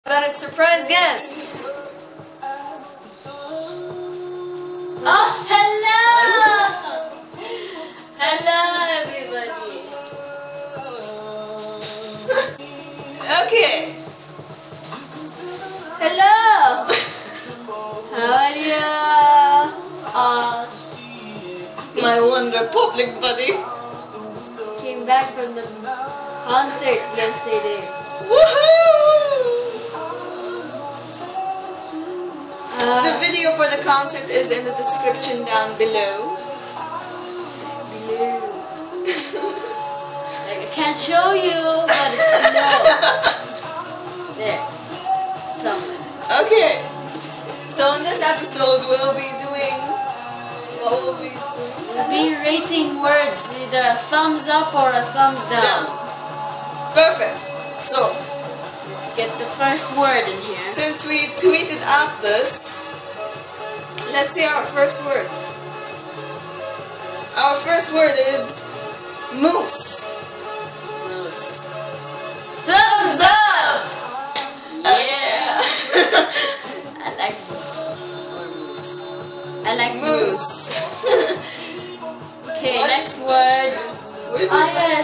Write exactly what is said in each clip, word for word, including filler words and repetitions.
Got a surprise guest. Oh, hello! Hello, everybody. Okay. Hello. How are you? Uh, my Wonder Public buddy came back from the concert yesterday. Woohoo! Uh, the video for the concert is in the description down below. Below. Like I can't show you, but it's below. There. Somewhere. Okay. So in this episode we'll be doing what will we do? We'll be rating words, either a thumbs up or a thumbs down. Yeah. Perfect. So let's get the first word in here. Since we tweeted out this, let's see our first words. Our first word is moose. Moose. Thumbs up! Yeah! I like moose. Or moose. I like moose. Okay, what? Next word. Ah, yes.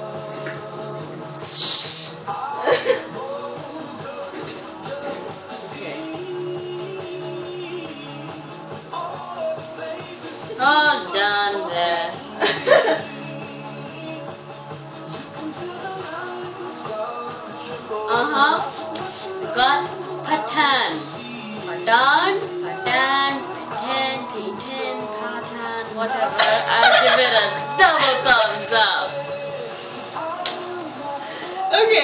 All done there. Uh-huh. Got Patan. Patan, Patan, Patan, Patan, Patan, whatever. I'll give it a double thumbs up. Okay.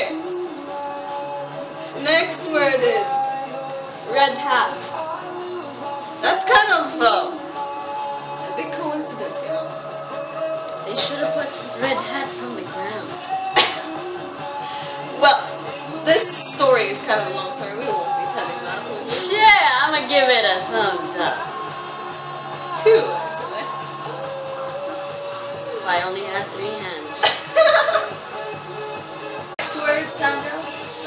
Next word is red hat. That's kind of uh, big coincidence, you know. They should have put red hat from the ground. Well, this story is kind of a long story. We won't be telling that. Sure, I'm gonna give it a thumbs up. Two, actually. If I only had three hands. Next word, Sandra.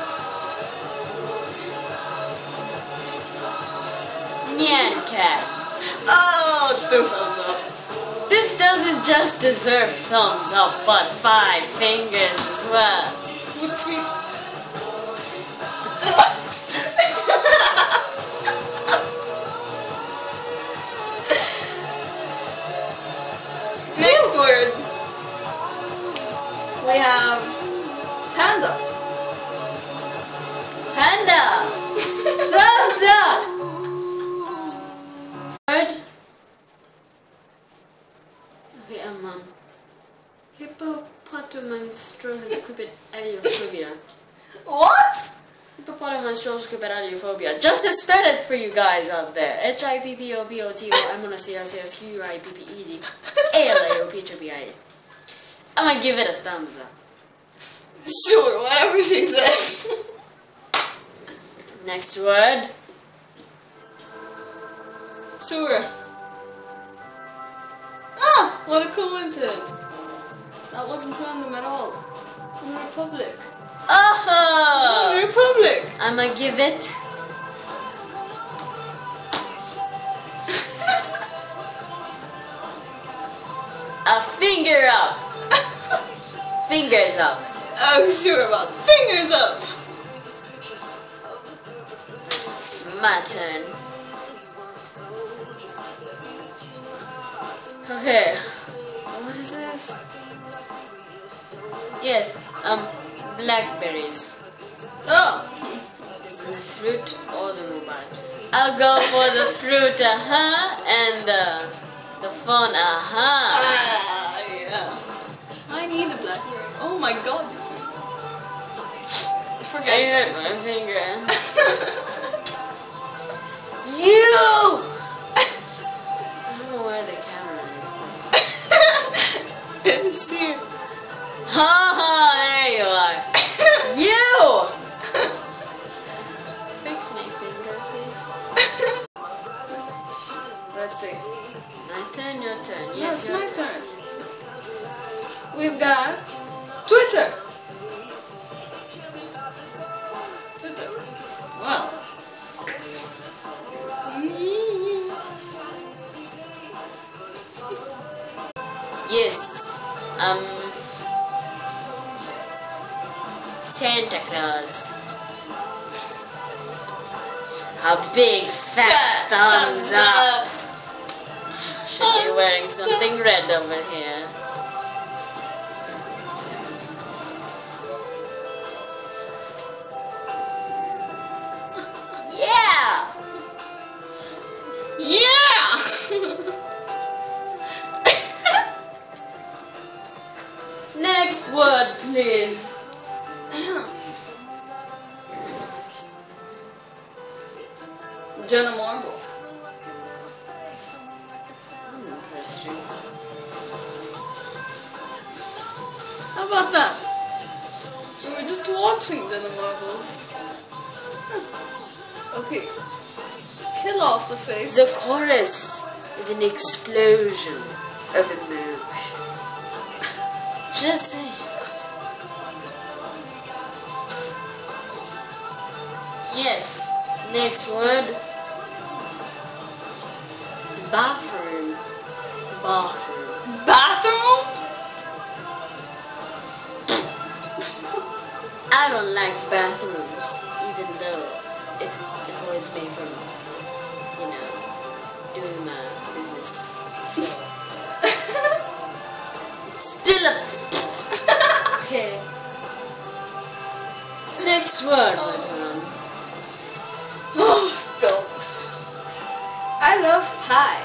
Nyan cat. Oh, two thumbs up. This doesn't just deserve thumbs up, but five fingers as well. Next word. We have panda. Panda. Thumbs up. Word. Okay, um, um hippopotamonstrosous cryptidiophobia. What? Hippopotamonstrosous cryptidiophobia. Just to spell it for you guys out there. H I P P O P O T O M N O C S S Q U I P P E D A L A O P H O B I A. I'm gonna give it a thumbs up. Sure, whatever she said. Next word. Sure. Ah, what a coincidence. That wasn't random at all. One Republic. Oh! One Republic. I'm gonna give it a finger up. Fingers up. Oh, sure about fingers up. My turn. Okay, what is this? Yes, um, blackberries. Oh, is it the fruit or the robot? I'll go for the fruit, uh-huh, and the, the fun, uh-huh. Ah, yeah. I need a blackberry. Oh my god. I forgot. I hurt my finger. You! I don't know where the camera is. It's here. Ha ha, there you are. You! Fix my finger, please. Let's see. My turn, your turn. Yes, no, it's your my turn. turn. We've got Twitter. Twitter. Well. Yes. Um. Santa Claus. A big fat, fat thumbs, thumbs up. up. Should oh, be wearing something so red over here. Yeah! Yeah! Next word, please. Jenna Marbles. Interesting. How about that? We were just watching Jenna Marbles. Huh. Okay. Kill off the face. The chorus is an explosion of emotion. Just saying. Just yes. Next word. Bathroom. Bathroom. Bathroom? I don't like bathrooms, even though it avoids me from, you know, doing my business. Still up. Okay. Next word, my man. Oh, spilled. I love pie.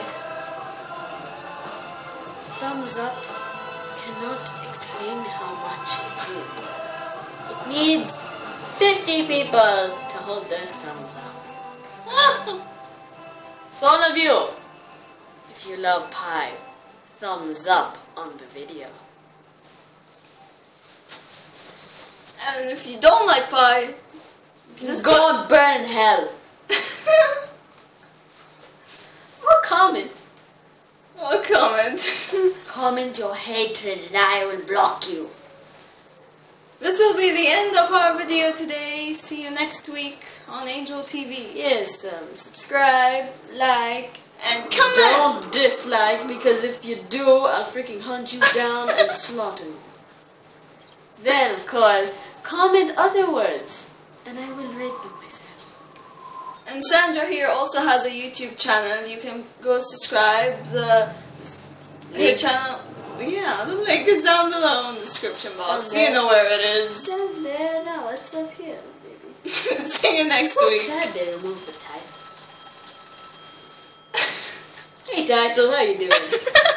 Thumbs up cannot explain how much it means. It needs fifty people to hold their thumbs up. So all of you, if you love pie, thumbs up on the video. And if you don't like pie, just go and burn in hell. Or comment. Or comment. Comment your hatred and I will block you. This will be the end of our video today. See you next week on Angel T V. Yes, um, subscribe, like, and comment. Don't dislike, because if you do, I'll freaking hunt you down and slaughter you. Then, of course, comment other words, and I will rate them myself. And Sandra here also has a YouTube channel. You can go subscribe. The her channel, yeah, the link is down below in the description box. You know where it is. Down there now. It's up here, baby. See you next so week. So sad they removed the title. Hey, title, how you doing?